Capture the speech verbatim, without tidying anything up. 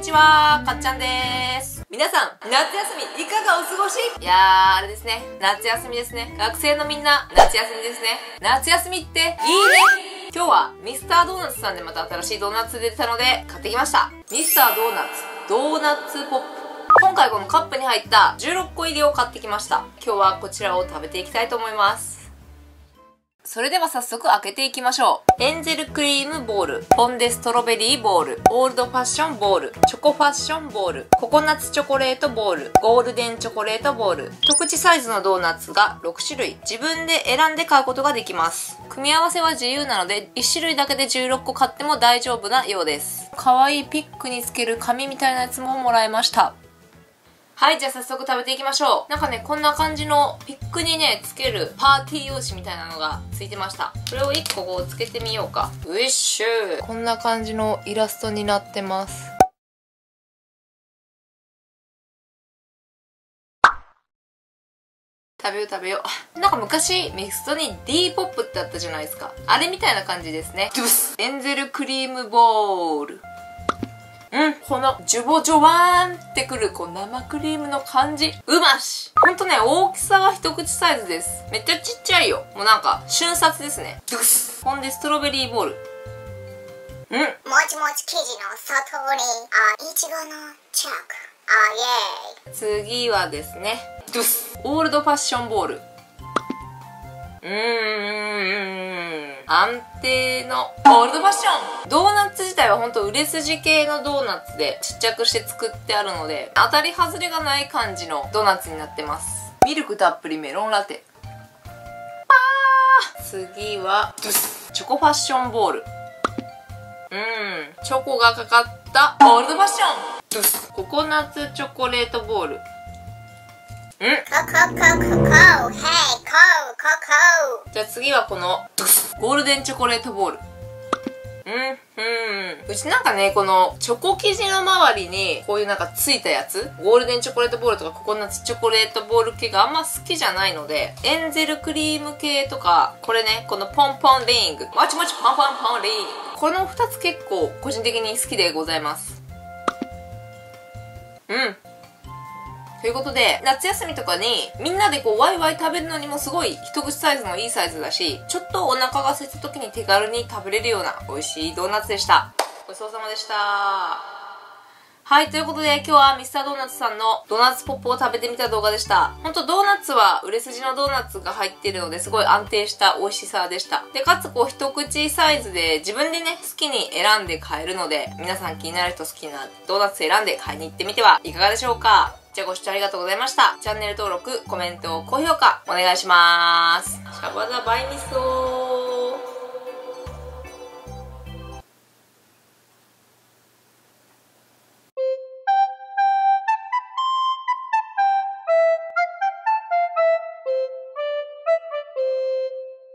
にちは、かっちゃんです。皆さん、夏休みいかがお過ごし？いやー、あれですね。夏休みですね。学生のみんな、夏休みですね。夏休みっていいね。今日はミスタードーナツさんでまた新しいドーナツ出てたので買ってきました。ミスタードーナツ、ドーナツポップ。今回このカップに入ったじゅうろっこ入りを買ってきました。今日はこちらを食べていきたいと思います。それでは早速開けていきましょう。エンゼルクリームボール、ポンデストロベリーボール、オールドファッションボール、チョコファッションボール、ココナッツチョコレートボール、ゴールデンチョコレートボール。一口サイズのドーナツがろくしゅるい。自分で選んで買うことができます。組み合わせは自由なのでいちしゅるいだけでじゅうろっこ買っても大丈夫なようです。かわいいピックにつける紙みたいなやつももらいました。はい、じゃあ早速食べていきましょう。なんかね、こんな感じのピックにね、つけるパーティー用紙みたいなのがついてました。これをいっここうつけてみようか。ういっしゅー。こんな感じのイラストになってます。食べよう食べよう。なんか昔、ミストに D ポップってあったじゃないですか。あれみたいな感じですね。エンゼルクリームボール。うん、このジュボジョワーンってくるこう生クリームの感じ、うまし。ほんとね、大きさは一口サイズです。めっちゃちっちゃいよ。もうなんか瞬殺ですね。ほんでストロベリーボール。うん、もちもち生地の外にあいちごのチョコ。あイエーイ。 次はですね、オールドファッションボール。うーん、安定のオールドファッション。ドーナツ自体はほんと売れ筋系のドーナツでちっちゃくして作ってあるので、当たり外れがない感じのドーナツになってます。ミルクたっぷりメロンラテ。あー、次はチョコファッションボール。うーん、チョコがかかったオールドファッション。ココナッツチョコレートボール。うん、 コココココ、ヘイココココ。 じゃあ次はこのゴールデンチョコレートボール。うんうん、うちなんかね、このチョコ生地の周りにこういうなんかついたやつ、ゴールデンチョコレートボールとかココナッツチョコレートボール系があんま好きじゃないので、エンゼルクリーム系とか、これね、このポンポンリング、もちもちポンポンポンリング、このふたつ結構個人的に好きでございます。うん、ということで、夏休みとかにみんなでこうワイワイ食べるのにもすごい一口サイズのいいサイズだし、ちょっとお腹が空いた時に手軽に食べれるような美味しいドーナツでした。ごちそうさまでした。はい、ということで今日はミスタードーナツさんのドーナツポップを食べてみた動画でした。ほんとドーナツは売れ筋のドーナツが入っているのですごい安定した美味しさでした。で、かつこう一口サイズで自分でね、好きに選んで買えるので、皆さん気になる人好きなドーナツ選んで買いに行ってみてはいかがでしょうか。じゃあご視聴ありがとうございました。チャンネル登録、コメント、高評価お願いします。シャバダバイミソー。